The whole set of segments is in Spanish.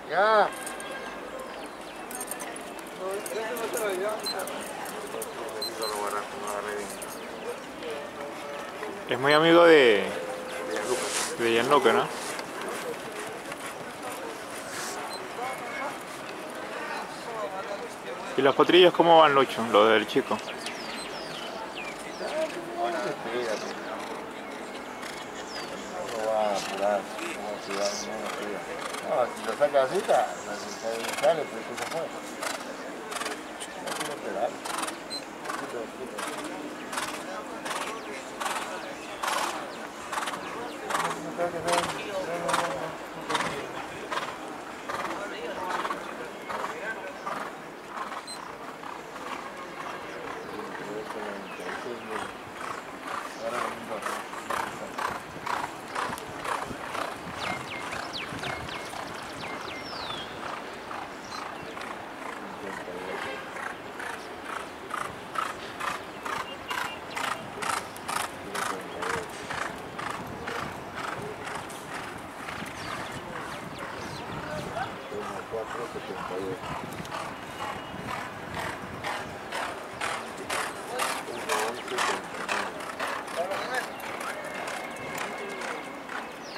Ya. Es muy amigo de Gianluca, ¿no? ¿Y las potrillas cómo van, Lucho? Lo del chico. No va a apurar, no va a cuidar, no va a cuidar. No, si lo saca así, sale, pero ¿qué se fue? No tiene que esperar. Poquito, poquito.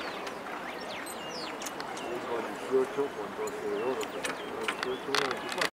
Con 12 de oro, 18, 24.